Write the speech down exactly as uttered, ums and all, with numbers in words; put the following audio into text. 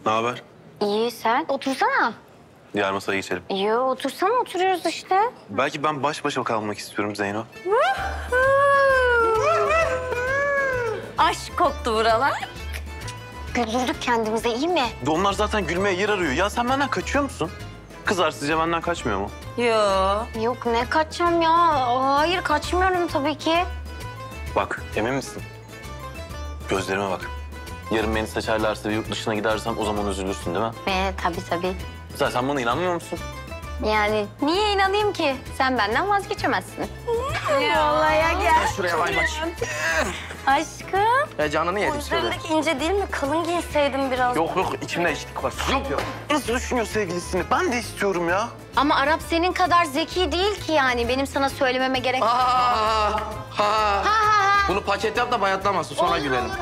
Ne haber? İyi sen. Otursana. Diğer masaya geçelim. Yo otursana oturuyoruz işte. Belki ben baş başa kalmak istiyorum Zeyno. Aşk koktu buralar. Güldürdük kendimize iyi mi? De onlar zaten gülmeye yer arıyor. Ya sen benden kaçıyor musun? Kızlar sizce benden kaçmıyor mu? Yo. Yok ne kaçacağım ya? Hayır kaçmıyorum tabii ki. Bak emin misin? Gözlerime bak. Yarın beni seçerlerse bir yurt dışına gidersem o zaman üzülürsün değil mi? Ee, tabii tabii. Sen, sen bana inanmıyor musun? Yani niye inanayım ki? Sen benden vazgeçemezsin. Vallahi ya gel. Şuraya bay maç. Aşkım. Ya canını yedim söyle. Üzerindeki ince değil mi? Kalın giyseydim biraz. Yok yok içimde içlik var. Yok yok. Nasıl düşünüyor sevgilisini? Ben de istiyorum ya. Ama Arap senin kadar zeki değil ki yani. Benim sana söylememe gerek... Ha ha. Ha ha ha. Bunu paket yap da bayatlamasın sonra gülelim. Olur,